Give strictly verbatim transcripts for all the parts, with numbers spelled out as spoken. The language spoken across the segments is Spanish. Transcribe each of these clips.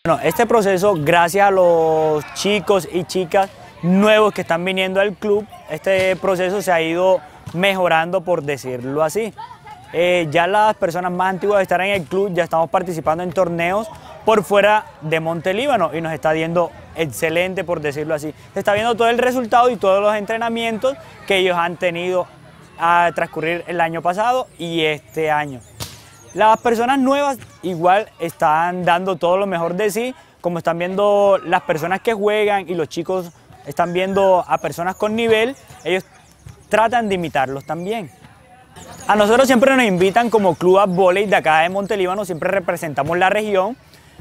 Bueno, este proceso, gracias a los chicos y chicas nuevos que están viniendo al club, este proceso se ha ido mejorando, por decirlo así. Eh, ya las personas más antiguas que están en el club ya estamos participando en torneos por fuera de Montelíbano y nos está yendo excelente, por decirlo así. Se está viendo todo el resultado y todos los entrenamientos que ellos han tenido a transcurrir el año pasado y este año. Las personas nuevas igual están dando todo lo mejor de sí, como están viendo las personas que juegan y los chicos están viendo a personas con nivel, ellos tratan de imitarlos también. A nosotros siempre nos invitan como club vóley de acá de Montelíbano, siempre representamos la región.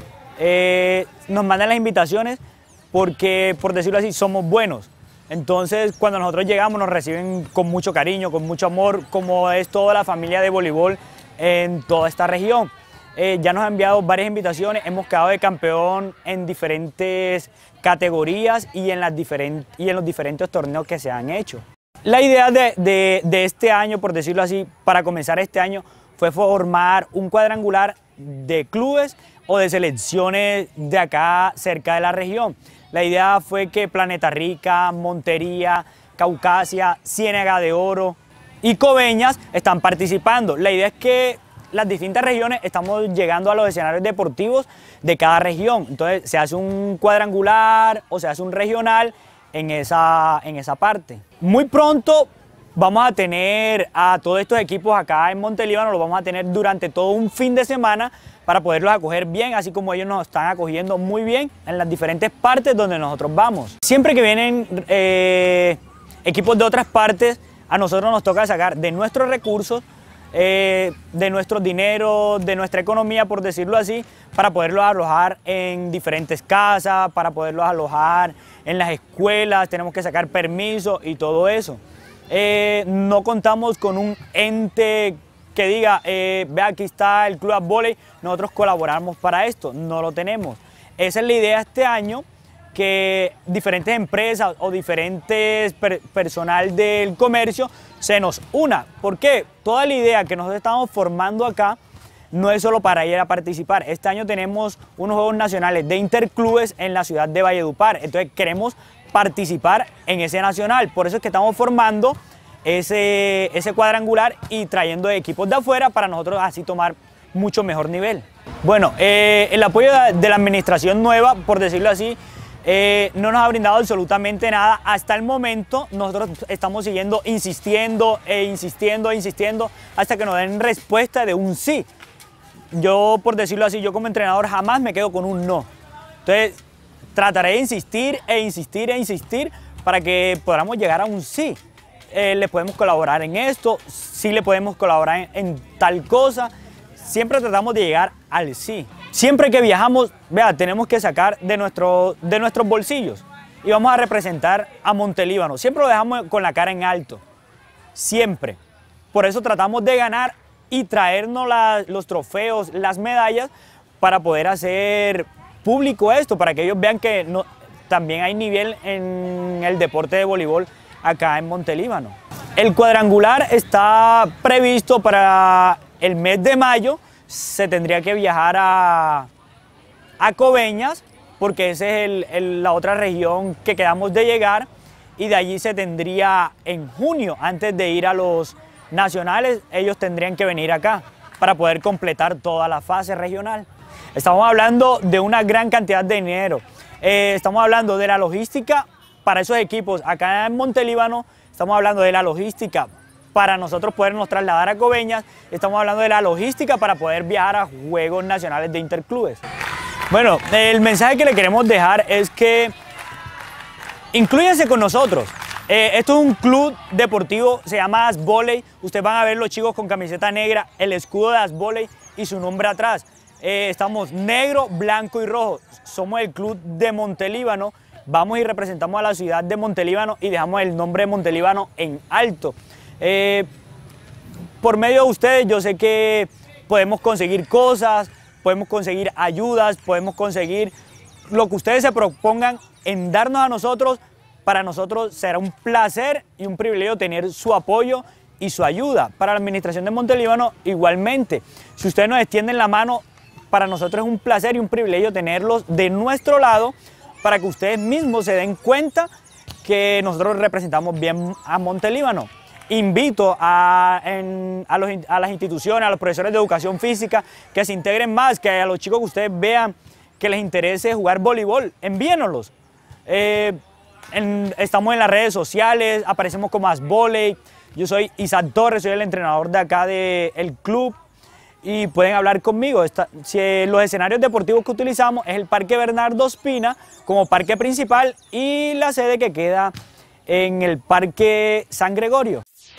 Eh, nos mandan las invitaciones porque, por decirlo así, somos buenos. Entonces, cuando nosotros llegamos nos reciben con mucho cariño, con mucho amor, como es toda la familia de voleibol en toda esta región. Eh, ya nos han enviado varias invitaciones, hemos quedado de campeón en diferentes categorías y en, las diferent y en los diferentes torneos que se han hecho. La idea de, de, de este año, por decirlo así, para comenzar este año, fue formar un cuadrangular de clubes o de selecciones de acá cerca de la región. La idea fue que Planeta Rica, Montería, Caucasia, Ciénaga de Oro y Coveñas están participando. La idea es que las distintas regiones estamos llegando a los escenarios deportivos de cada región. Entonces se hace un cuadrangular o se hace un regional en esa, en esa parte. Muy pronto vamos a tener a todos estos equipos acá en Montelíbano, los vamos a tener durante todo un fin de semana para poderlos acoger bien, así como ellos nos están acogiendo muy bien en las diferentes partes donde nosotros vamos. Siempre que vienen eh, equipos de otras partes, a nosotros nos toca sacar de nuestros recursos, eh, de nuestro dinero, de nuestra economía, por decirlo así, para poderlos alojar en diferentes casas, para poderlos alojar en las escuelas, tenemos que sacar permiso y todo eso. Eh, no contamos con un ente que diga, eh, ve aquí está el Club Vóley, nosotros colaboramos para esto, no lo tenemos. Esa es la idea este año, que diferentes empresas o diferentes per personal del comercio se nos una. ¿Por qué? Toda la idea que nosotros estamos formando acá no es solo para ir a participar. Este año tenemos unos Juegos Nacionales de Interclubes en la ciudad de Valledupar, entonces queremos participar en ese nacional, por eso es que estamos formando ese, ese cuadrangular y trayendo equipos de afuera para nosotros así tomar mucho mejor nivel. Bueno, eh, el apoyo de la administración nueva, por decirlo así, eh, no nos ha brindado absolutamente nada hasta el momento. Nosotros estamos siguiendo insistiendo e insistiendo e insistiendo hasta que nos den respuesta de un sí. Yo, por decirlo así, yo como entrenador jamás me quedo con un no. Entonces, trataré de insistir e insistir e insistir para que podamos llegar a un sí. Eh, le podemos colaborar en esto, sí le podemos colaborar en, en tal cosa. Siempre tratamos de llegar al sí. Siempre que viajamos, vea, tenemos que sacar de, nuestro, de nuestros bolsillos y vamos a representar a Montelíbano. Siempre lo dejamos con la cara en alto, siempre. Por eso tratamos de ganar y traernos la, los trofeos, las medallas, para poder hacer público esto, para que ellos vean que no, también hay nivel en el deporte de voleibol acá en Montelíbano. El cuadrangular está previsto para el mes de mayo. Se tendría que viajar a, a Coveñas, porque esa es el, el, la otra región que quedamos de llegar, y de allí se tendría en junio, antes de ir a los nacionales, ellos tendrían que venir acá para poder completar toda la fase regional. Estamos hablando de una gran cantidad de dinero, eh, estamos hablando de la logística para esos equipos acá en Montelíbano, estamos hablando de la logística para nosotros podernos trasladar a Coveñas, estamos hablando de la logística para poder viajar a Juegos Nacionales de Interclubes. Bueno, el mensaje que le queremos dejar es que inclúyanse con nosotros. Eh, esto es un club deportivo, se llama Asvoley. Ustedes van a ver los chicos con camiseta negra, el escudo de Asvoley y su nombre atrás. Eh, estamos negro, blanco y rojo. Somos el club de Montelíbano. Vamos y representamos a la ciudad de Montelíbano y dejamos el nombre de Montelíbano en alto. Eh, por medio de ustedes yo sé que podemos conseguir cosas, podemos conseguir ayudas, podemos conseguir lo que ustedes se propongan en darnos a nosotros. Para nosotros será un placer y un privilegio tener su apoyo y su ayuda. Para la administración de Montelíbano igualmente, si ustedes nos extienden la mano para para nosotros es un placer y un privilegio tenerlos de nuestro lado para que ustedes mismos se den cuenta que nosotros representamos bien a Montelíbano. Invito a, en, a, los, a las instituciones, a los profesores de educación física que se integren más, que a los chicos que ustedes vean que les interese jugar voleibol, envíennoslos. Eh, en, estamos en las redes sociales, aparecemos como Asvoley. Yo soy Isaac Torres, soy el entrenador de acá del club y pueden hablar conmigo. Esta, si, eh, los escenarios deportivos que utilizamos es el Parque Bernardo Ospina como parque principal y la sede que queda en el Parque San Gregorio.